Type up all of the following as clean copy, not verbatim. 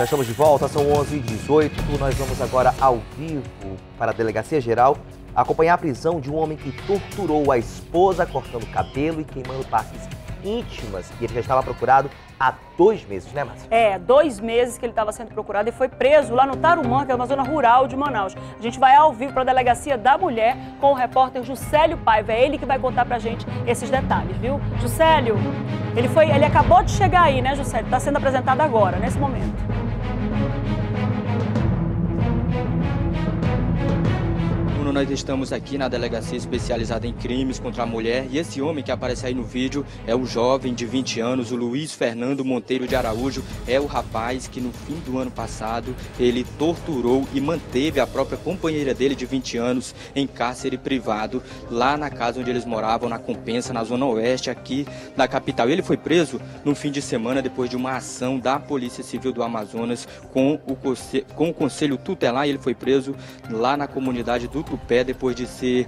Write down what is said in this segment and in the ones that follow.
Já estamos de volta, são 11h18. Nós vamos agora ao vivo para a Delegacia Geral acompanhar a prisão de um homem que torturou a esposa, cortando cabelo e queimando partes íntimas. E ele já estava procurado há 2 meses, né, Márcia? 2 meses que ele estava sendo procurado e foi preso lá no Tarumã, que é uma zona rural de Manaus. A gente vai ao vivo para a Delegacia da Mulher com o repórter Juscelio Paiva. É ele que vai contar pra gente esses detalhes, viu? Juscelio, ele acabou de chegar aí, né, Juscelio? Está sendo apresentado agora, nesse momento. Nós estamos aqui na delegacia especializada em crimes contra a mulher e esse homem que aparece aí no vídeo é o jovem de 20 anos, o Luiz Fernando Monteiro de Araújo. É o rapaz que no fim do ano passado ele torturou e manteve a própria companheira dele de 20 anos em cárcere privado lá na casa onde eles moravam, na Compensa, na zona oeste aqui da capital. Ele foi preso no fim de semana depois de uma ação da Polícia Civil do Amazonas com o Conselho Tutelar. Ele foi preso lá na comunidade do Tupé depois de ser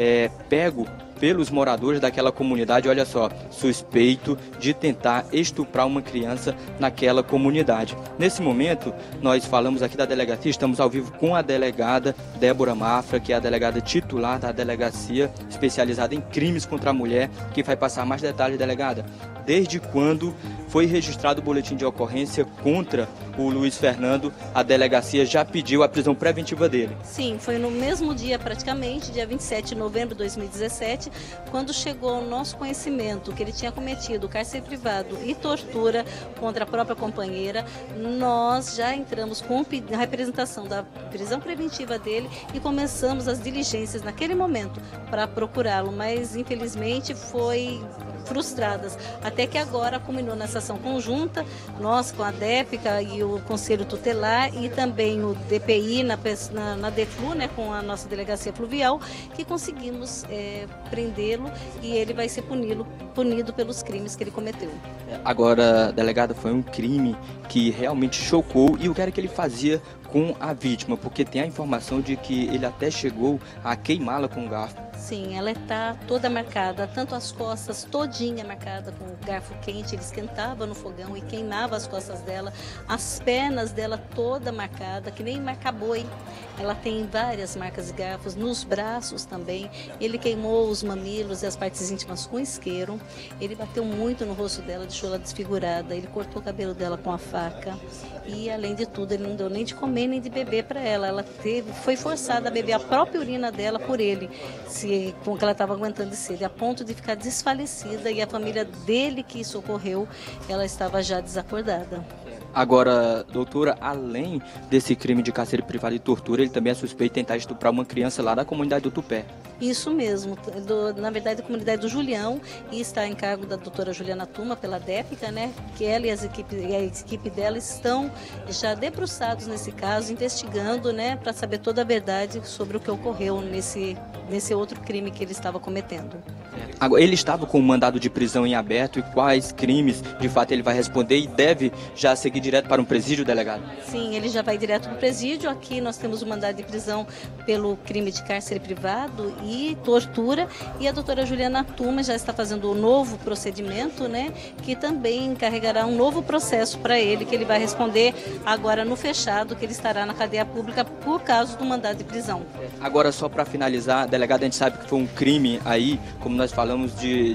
pego pelos moradores daquela comunidade, olha só, suspeito de tentar estuprar uma criança naquela comunidade. Nesse momento, nós falamos aqui da delegacia, estamos ao vivo com a delegada Débora Mafra, que é a delegada titular da delegacia especializada em crimes contra a mulher, que vai passar mais detalhes, delegada. Desde quando foi registrado o boletim de ocorrência contra o Luiz Fernando, a delegacia já pediu a prisão preventiva dele? Sim, foi no mesmo dia praticamente, dia 27 de novembro de 2017, quando chegou ao nosso conhecimento que ele tinha cometido cárcere privado e tortura contra a própria companheira. Nós já entramos com a representação da prisão preventiva dele e começamos as diligências naquele momento para procurá-lo, mas infelizmente foi frustradas, até que agora culminou nessa ação conjunta, nós com a DEPCA e o Conselho Tutelar e também o DPI na DEFLU, né, com a nossa Delegacia Fluvial, que conseguimos prendê-lo e ele vai ser punido pelos crimes que ele cometeu. Agora, delegada, foi um crime que realmente chocou. E o que era que ele fazia com a vítima? Porque tem a informação de que ele até chegou a queimá-la com um garfo. Sim, ela está toda marcada, tanto as costas todinha marcada com o garfo quente, ele esquentava no fogão e queimava as costas dela, as pernas dela toda marcada, que nem marca boi. Ela tem várias marcas de garfos, nos braços também. Ele queimou os mamilos e as partes íntimas com isqueiro, ele bateu muito no rosto dela, deixou ela desfigurada, ele cortou o cabelo dela com a faca e, além de tudo, ele não deu nem de comer nem de beber para ela. Ela foi forçada a beber a própria urina dela por ele, com que ela estava aguentando de sede, a ponto de ficar desfalecida, e a família dele que socorreu, ela estava já desacordada. Agora, doutora, além desse crime de cárcere privado e tortura, ele também é suspeito de tentar estuprar uma criança lá da comunidade do Tupé. Isso mesmo, na verdade, da comunidade do Julião, e está em cargo da doutora Juliana Tuma, pela DEPCA, né, que ela e a equipe dela estão já debruçados nesse caso, investigando, né, para saber toda a verdade sobre o que ocorreu nesse outro crime que ele estava cometendo. Agora, ele estava com um mandado de prisão em aberto, e quais crimes, de fato, ele vai responder e deve já seguir direto para um presídio, delegado? Sim, ele já vai direto para o presídio. Aqui nós temos o mandado de prisão pelo crime de cárcere privado e tortura, e a doutora Juliana Tuma já está fazendo um novo procedimento, né, que também encarregará um novo processo para ele, que ele vai responder agora no fechado, que ele estará na cadeia pública por causa do mandado de prisão. Agora, só para finalizar, delegado, a gente sabe que foi um crime aí, como nós falamos,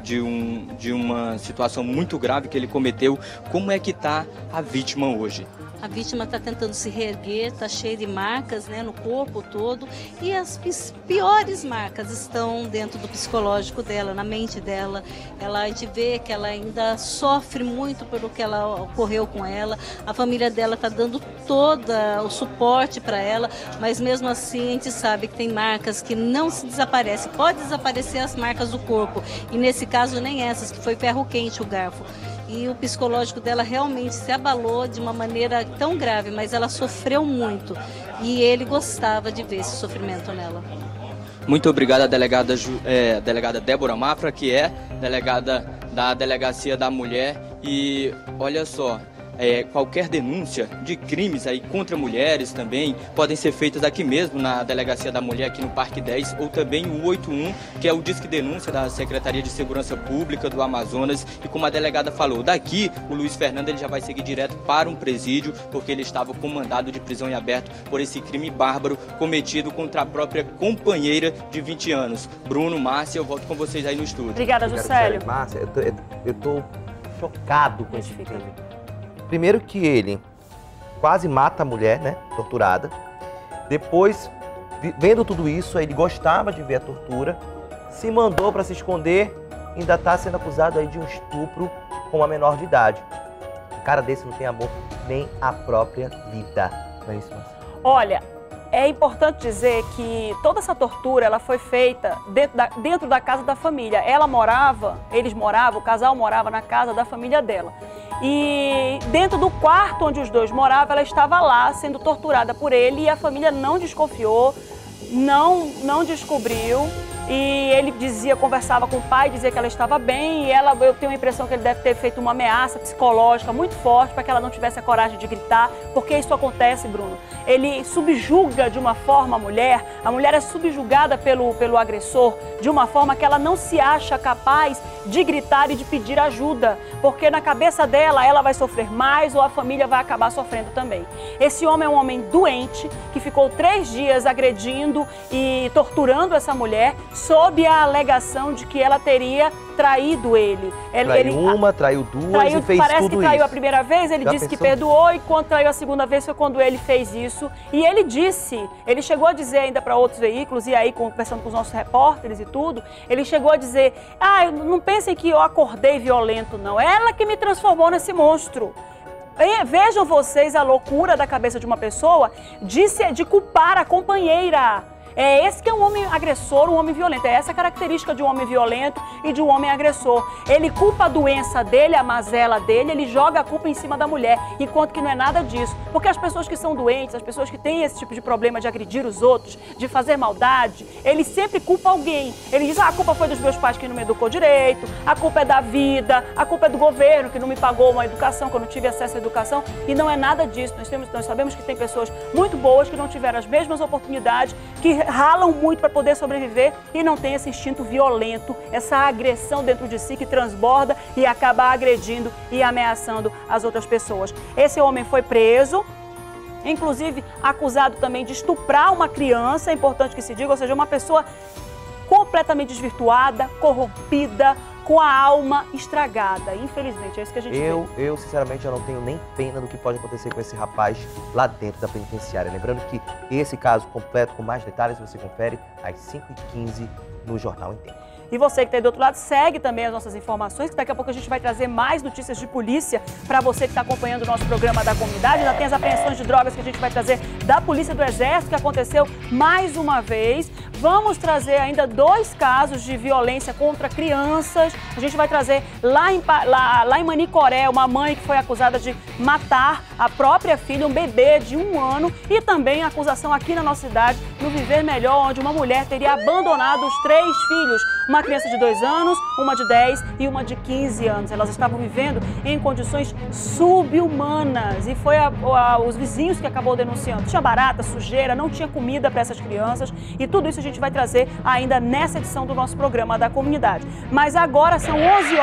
de uma situação muito grave que ele cometeu. Como é que está a vítima hoje? A vítima está tentando se reerguer, está cheia de marcas, né, no corpo todo, e as piores marcas estão dentro do psicológico dela, na mente dela. A gente vê que ela ainda sofre muito pelo que ocorreu com ela. A família dela está dando todo o suporte para ela, mas mesmo assim a gente sabe que tem marcas que não se desaparecem. Pode desaparecer as marcas do corpo, e nesse caso nem essas, que foi ferro quente o garfo. E o psicológico dela realmente se abalou de uma maneira tão grave, mas ela sofreu muito. E ele gostava de ver esse sofrimento nela. Muito obrigado, delegada Débora Mafra, que é delegada da Delegacia da Mulher. E olha só, qualquer denúncia de crimes aí contra mulheres também podem ser feitas aqui mesmo na Delegacia da Mulher, aqui no Parque 10, ou também o 81, que é o Disque Denúncia da Secretaria de Segurança Pública do Amazonas. E como a delegada falou, daqui o Luiz Fernando ele já vai seguir direto para um presídio, porque ele estava com mandado de prisão em aberto por esse crime bárbaro cometido contra a própria companheira de 20 anos. Bruno, Márcia, eu volto com vocês aí no estúdio. Obrigada, Juscelio. Márcia, eu tô chocado com esse crime. Primeiro que ele quase mata a mulher, né, torturada. Depois, vendo tudo isso, ele gostava de ver a tortura, se mandou para se esconder, ainda está sendo acusado aí de um estupro com uma menor de idade. Um cara desse não tem amor nem à própria vida. Não é isso, Márcia? Olha, é importante dizer que toda essa tortura ela foi feita dentro da casa da família. O casal morava na casa da família dela. E dentro do quarto onde os dois moravam, ela estava lá sendo torturada por ele e a família não desconfiou, não descobriu. E ele conversava com o pai, dizia que ela estava bem e eu tenho a impressão que ele deve ter feito uma ameaça psicológica muito forte para que ela não tivesse a coragem de gritar, porque isso acontece, Bruno. Ele subjuga de uma forma a mulher é subjugada pelo agressor de uma forma que ela não se acha capaz de gritar e de pedir ajuda, porque na cabeça dela ela vai sofrer mais ou a família vai acabar sofrendo também. Esse homem é um homem doente que ficou 3 dias agredindo e torturando essa mulher, sob a alegação de que ela teria traído ele. Traiu duas e fez parece tudo que traiu isso. A primeira vez, ele disse que perdoou, e quando traiu a segunda vez foi quando ele fez isso. E ele chegou a dizer ainda para outros veículos, e aí conversando com os nossos repórteres e tudo, ele chegou a dizer, não pensem que eu acordei violento, não. Ela que me transformou nesse monstro. Vejam vocês a loucura da cabeça de uma pessoa de culpar a companheira. É esse que é um homem agressor, um homem violento. É essa a característica de um homem violento e de um homem agressor. Ele culpa a doença dele, a mazela dele, ele joga a culpa em cima da mulher, enquanto que não é nada disso. Porque as pessoas que são doentes, as pessoas que têm esse tipo de problema de agredir os outros, de fazer maldade, ele sempre culpa alguém. Ele diz, a culpa foi dos meus pais que não me educou direito, a culpa é da vida, a culpa é do governo que não me pagou uma educação, que eu não tive acesso à educação. E não é nada disso. Nós sabemos que tem pessoas muito boas que não tiveram as mesmas oportunidades, que ralam muito para poder sobreviver e não tem esse instinto violento, essa agressão dentro de si que transborda e acaba agredindo e ameaçando as outras pessoas. Esse homem foi preso, inclusive acusado também de estuprar uma criança, é importante que se diga, ou seja, uma pessoa completamente desvirtuada, corrompida, com a alma estragada. Infelizmente, é isso que a gente vê. Eu, sinceramente, eu não tenho nem pena do que pode acontecer com esse rapaz lá dentro da penitenciária. Lembrando que esse caso completo, com mais detalhes, você confere às 5h15 no Jornal Inteiro. E você que está aí do outro lado, segue também as nossas informações, que daqui a pouco a gente vai trazer mais notícias de polícia para você que está acompanhando o nosso programa da comunidade. Ainda tem as apreensões de drogas que a gente vai trazer da Polícia do Exército, que aconteceu mais uma vez. Vamos trazer ainda 2 casos de violência contra crianças. A gente vai trazer lá em Manicoré, uma mãe que foi acusada de matar a própria filha, um bebê de 1 ano. E também a acusação aqui na nossa cidade, no Viver Melhor, onde uma mulher teria abandonado os 3 filhos. Uma criança de 2 anos, uma de 10 e uma de 15 anos. Elas estavam vivendo em condições subhumanas e foi os vizinhos que acabou denunciando. Tinha barata, sujeira, não tinha comida para essas crianças e tudo isso a gente vai trazer ainda nessa edição do nosso programa da comunidade. Mas agora são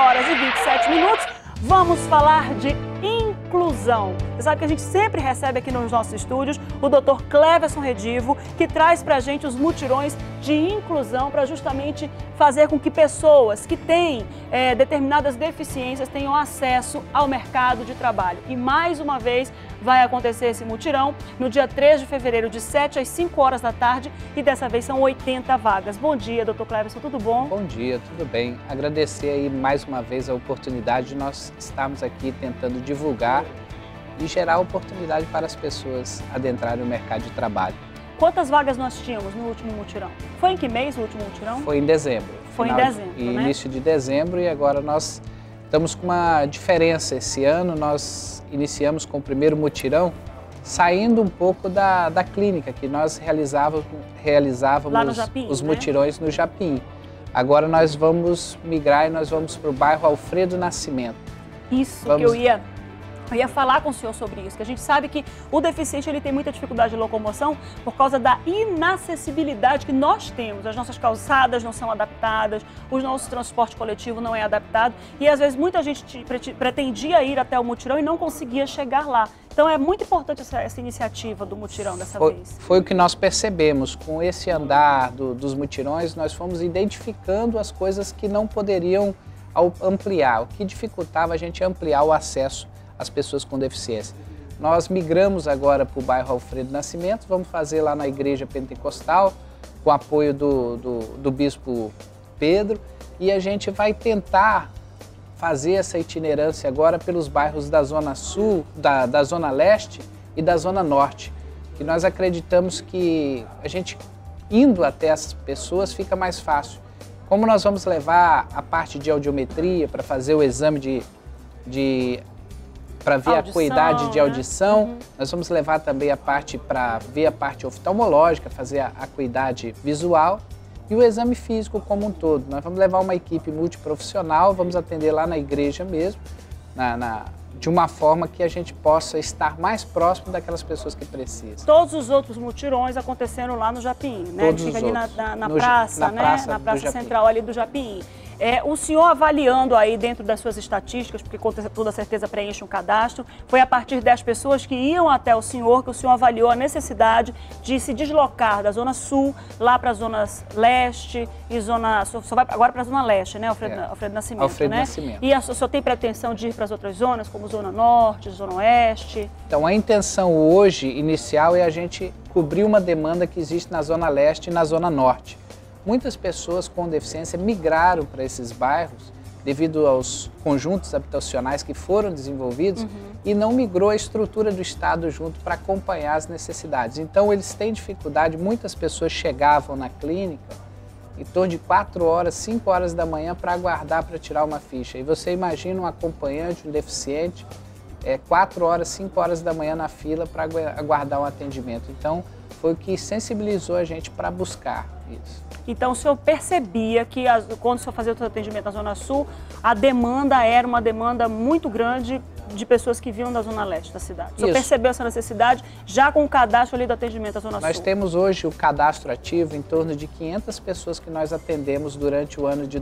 11h27. Vamos falar de inclusão. Você sabe que a gente sempre recebe aqui nos nossos estúdios o Dr. Cleverson Redivo, que traz pra gente os mutirões de inclusão para justamente fazer com que pessoas que têm determinadas deficiências tenham acesso ao mercado de trabalho. E mais uma vez vai acontecer esse mutirão no dia 3 de fevereiro, de 7 às 5 horas da tarde, e dessa vez são 80 vagas. Bom dia, Dr. Cleverson, tudo bom? Bom dia, tudo bem. Agradecer aí mais uma vez a oportunidade de nós estarmos aqui tentando divulgar e gerar oportunidade para as pessoas adentrarem no mercado de trabalho. Quantas vagas nós tínhamos no último mutirão? Foi em que mês o último mutirão? Foi em dezembro. Foi em dezembro, né? Início de dezembro, e agora nós estamos com uma diferença. Esse ano nós iniciamos com o primeiro mutirão, saindo um pouco da clínica, que nós realizávamos lá no Japim, os né? mutirões no Japim. Agora nós vamos migrar e nós vamos para o bairro Alfredo Nascimento. Isso que eu ia Eu ia falar com o senhor sobre isso, que a gente sabe que o deficiente ele tem muita dificuldade de locomoção por causa da inacessibilidade que nós temos. As nossas calçadas não são adaptadas, o nosso transporte coletivo não é adaptado e às vezes muita gente pretendia ir até o mutirão e não conseguia chegar lá. Então é muito importante essa iniciativa do mutirão dessa vez. Foi o que nós percebemos. Com esse andar dos mutirões, nós fomos identificando as coisas que não poderiam ampliar, o que dificultava a gente ampliar o acesso às pessoas com deficiência. Nós migramos agora para o bairro Alfredo Nascimento, vamos fazer lá na Igreja Pentecostal, com apoio do Bispo Pedro, e a gente vai tentar fazer essa itinerância agora pelos bairros da Zona Sul, da Zona Leste e da Zona Norte, que nós acreditamos que a gente indo até essas pessoas fica mais fácil. Como nós vamos levar a parte de audiometria para fazer o exame para ver a acuidade de audição, nós vamos levar também a parte para ver a parte oftalmológica, fazer a acuidade visual e o exame físico como um todo. Nós vamos levar uma equipe multiprofissional, vamos atender lá na igreja mesmo, de uma forma que a gente possa estar mais próximo daquelas pessoas que precisam. Todos os outros mutirões aconteceram lá no Japim, né? Todos fica os ali na praça, né? Na praça central ali do Japim. O senhor avaliando aí dentro das suas estatísticas, porque com toda certeza preenche um cadastro, foi a partir das pessoas que iam até o senhor que o senhor avaliou a necessidade de se deslocar da Zona Sul lá para as zonas Leste e só vai agora para a Zona Leste, né, Alfredo Nascimento, Alfredo né? Nascimento. E o senhor tem pretensão de ir para as outras zonas, como Zona Norte, Zona Oeste? Então a intenção hoje, inicial, é a gente cobrir uma demanda que existe na Zona Leste e na Zona Norte. Muitas pessoas com deficiência migraram para esses bairros devido aos conjuntos habitacionais que foram desenvolvidos e não migrou a estrutura do Estado junto para acompanhar as necessidades. Então eles têm dificuldade, muitas pessoas chegavam na clínica em torno de 4 horas, 5 horas da manhã para aguardar para tirar uma ficha. E você imagina um acompanhante, um deficiente, 4 horas, 5 horas da manhã na fila para aguardar um atendimento. Então foi o que sensibilizou a gente para buscar isso. Então, o senhor percebia que quando o senhor fazia o seu atendimento na Zona Sul, a demanda era uma demanda muito grande de pessoas que vinham da Zona Leste da cidade. O senhor percebeu essa necessidade já com o cadastro ali do atendimento da Zona Sul? Nós temos hoje o cadastro ativo em torno de 500 pessoas que nós atendemos durante o ano de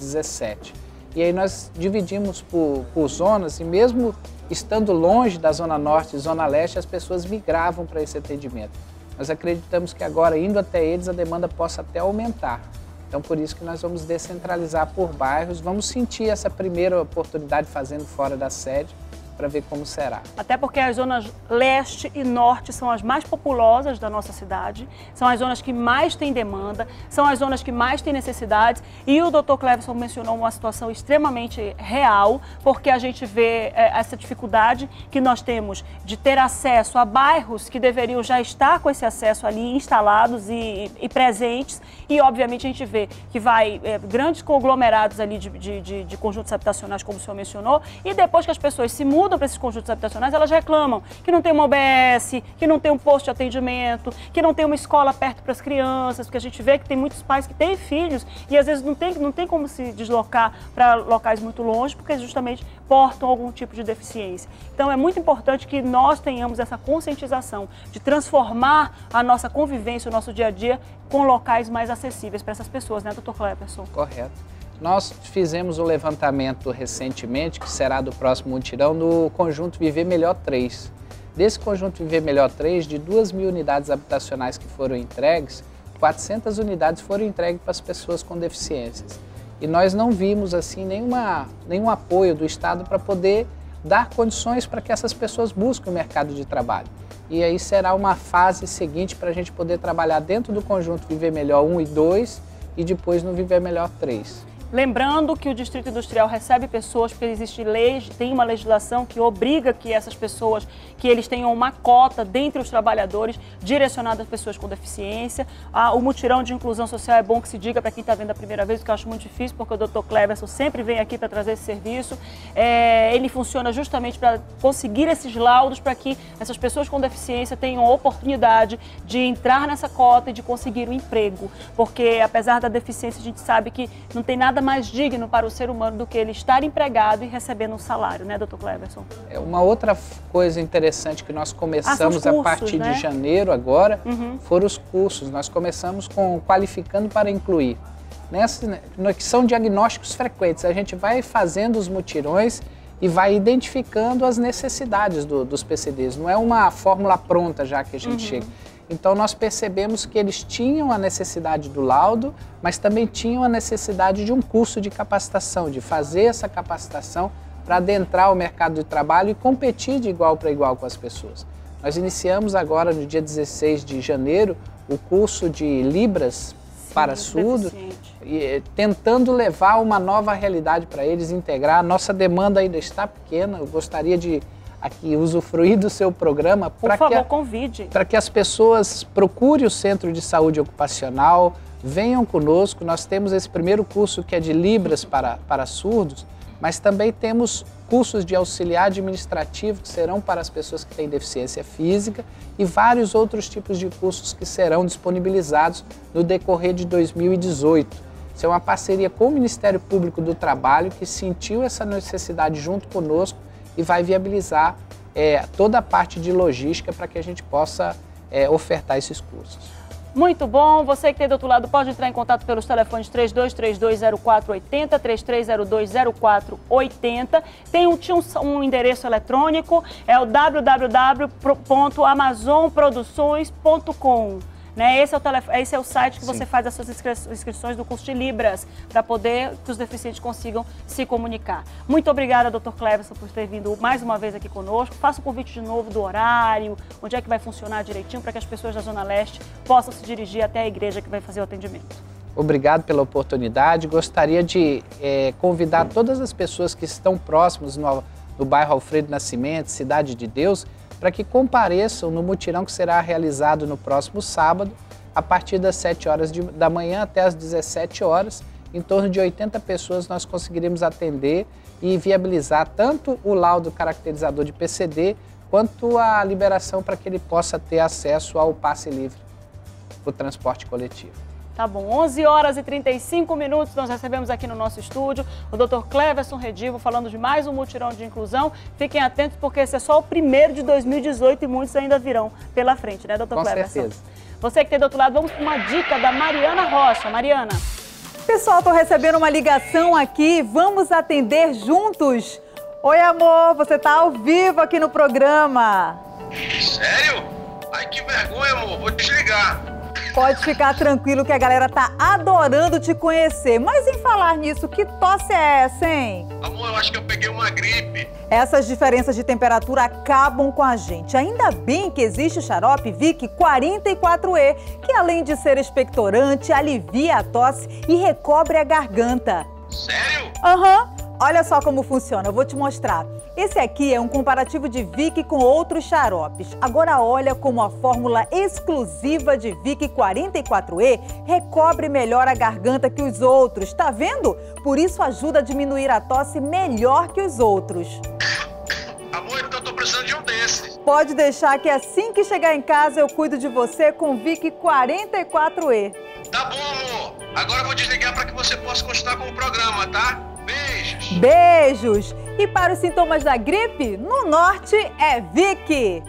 2017. E aí nós dividimos por zonas e mesmo estando longe da Zona Norte e Zona Leste, as pessoas migravam para esse atendimento. Nós acreditamos que agora, indo até eles, a demanda possa até aumentar. Então, por isso que nós vamos descentralizar por bairros, vamos sentir essa primeira oportunidade fazendo fora da sede, para ver como será. Até porque as zonas leste e norte são as mais populosas da nossa cidade, são as zonas que mais têm demanda, são as zonas que mais têm necessidades e o Dr. Cleverson mencionou uma situação extremamente real, porque a gente vê essa dificuldade que nós temos de ter acesso a bairros que deveriam já estar com esse acesso ali instalados e presentes e obviamente a gente vê que vai grandes conglomerados ali de conjuntos habitacionais, como o senhor mencionou, e depois que as pessoas se mudam para esses conjuntos habitacionais, elas reclamam que não tem uma UBS, que não tem um posto de atendimento, que não tem uma escola perto para as crianças, porque a gente vê que tem muitos pais que têm filhos e às vezes não tem como se deslocar para locais muito longe, porque justamente portam algum tipo de deficiência. Então é muito importante que nós tenhamos essa conscientização de transformar a nossa convivência, o nosso dia a dia, com locais mais acessíveis para essas pessoas, né, Dr. Cleverson? Correto. Nós fizemos um levantamento recentemente, que será do próximo mutirão, no conjunto Viver Melhor 3. Desse conjunto Viver Melhor 3, de 2.000 unidades habitacionais que foram entregues, 400 unidades foram entregues para as pessoas com deficiências. E nós não vimos assim nenhum apoio do Estado para poder dar condições para que essas pessoas busquem o mercado de trabalho. E aí será uma fase seguinte para a gente poder trabalhar dentro do conjunto Viver Melhor 1 e 2 e depois no Viver Melhor 3. Lembrando que o Distrito Industrial recebe pessoas, porque existe lei, tem uma legislação que obriga que essas pessoas, que eles tenham uma cota dentre os trabalhadores direcionada às pessoas com deficiência. O mutirão de inclusão social é bom que se diga para quem está vendo a primeira vez, porque eu acho muito difícil, porque o Dr. Cleverson sempre vem aqui para trazer esse serviço. Ele funciona justamente para conseguir esses laudos para que essas pessoas com deficiência tenham a oportunidade de entrar nessa cota e de conseguir um emprego. Porque apesar da deficiência, a gente sabe que não tem nada mais digno para o ser humano do que ele estar empregado e recebendo um salário, né, doutor Cleverson? Uma outra coisa interessante que nós começamos cursos, a partir né? de janeiro agora, foram os cursos. Nós começamos com Qualificando para Incluir. Que são diagnósticos frequentes. A gente vai fazendo os mutirões e vai identificando as necessidades dos PCDs. Não é uma fórmula pronta já que a gente chega. Então nós percebemos que eles tinham a necessidade do laudo, mas também tinham a necessidade de um curso de capacitação, de fazer essa capacitação para adentrar o mercado de trabalho e competir de igual para igual com as pessoas. Nós iniciamos agora, no dia 16 de janeiro, o curso de Libras para surdos, tentando levar uma nova realidade para eles, integrar. A nossa demanda ainda está pequena, eu gostaria de aqui usufruir do seu programa para que as pessoas procurem o Centro de Saúde Ocupacional, venham conosco. Nós temos esse primeiro curso que é de Libras para surdos, mas também temos cursos de auxiliar administrativo que serão para as pessoas que têm deficiência física e vários outros tipos de cursos que serão disponibilizados no decorrer de 2018. Isso é uma parceria com o Ministério Público do Trabalho que sentiu essa necessidade junto conosco e vai viabilizar toda a parte de logística para que a gente possa ofertar esses cursos. Muito bom. Você que tem do outro lado pode entrar em contato pelos telefones 32320480, 33020480. Tinha um endereço eletrônico, é o www.amazonproduções.com. Né? Esse é o site que você faz as suas inscrições do curso de Libras, para poder que os deficientes consigam se comunicar. Muito obrigada, doutor Cleverson, por ter vindo mais uma vez aqui conosco. Faça o convite de novo do horário, onde é que vai funcionar direitinho, para que as pessoas da Zona Leste possam se dirigir até a igreja que vai fazer o atendimento. Obrigado pela oportunidade. Gostaria de convidar todas as pessoas que estão próximas no bairro Alfredo Nascimento, Cidade de Deus, para que compareçam no mutirão que será realizado no próximo sábado, a partir das 7 horas da manhã até as 17 horas. Em torno de 80 pessoas nós conseguiremos atender e viabilizar tanto o laudo caracterizador de PCD, quanto a liberação para que ele possa ter acesso ao passe livre para o transporte coletivo. Tá bom, 11 horas e 35 minutos, nós recebemos aqui no nosso estúdio o Dr. Cleverson Redivo falando de mais um mutirão de inclusão. Fiquem atentos porque esse é só o primeiro de 2018 e muitos ainda virão pela frente, né, Dr. Cleverson? Com certeza. Você que tem do outro lado, vamos para uma dica da Mariana Rocha. Mariana. Pessoal, estou recebendo uma ligação aqui, vamos atender juntos. Oi, amor, você está ao vivo aqui no programa. Sério? Ai, que vergonha, amor, vou desligar. Pode ficar tranquilo que a galera tá adorando te conhecer. Mas em falar nisso, que tosse é essa, hein? Amor, eu acho que eu peguei uma gripe. Essas diferenças de temperatura acabam com a gente. Ainda bem que existe o xarope Vick 44E, que além de ser expectorante, alivia a tosse e recobre a garganta. Sério? Aham. Olha só como funciona, eu vou te mostrar. Esse aqui é um comparativo de Vick com outros xaropes. Agora olha como a fórmula exclusiva de Vick 44E recobre melhor a garganta que os outros, tá vendo? Por isso ajuda a diminuir a tosse melhor que os outros. Amor, então eu tô precisando de um desses. Pode deixar que assim que chegar em casa eu cuido de você com Vick 44E. Tá bom, amor. Agora eu vou desligar para que você possa continuar com o programa, tá? Beijos! Beijos! E para os sintomas da gripe, no norte é Vick!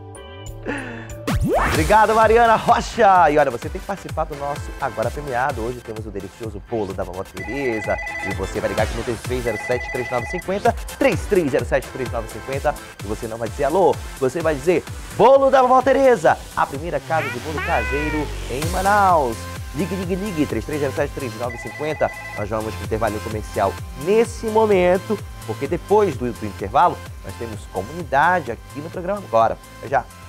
Obrigado, Mariana Rocha! E olha, você tem que participar do nosso Agora Premiado. Hoje temos o delicioso bolo da vovó Tereza. E você vai ligar aqui no 3307-3950, 3307-3950. E você não vai dizer alô, você vai dizer bolo da vovó Tereza, a primeira casa de bolo caseiro em Manaus. Ligue, 3307-3950. Nós vamos para o intervalo comercial nesse momento, porque depois do intervalo nós temos comunidade aqui no programa agora. Até já!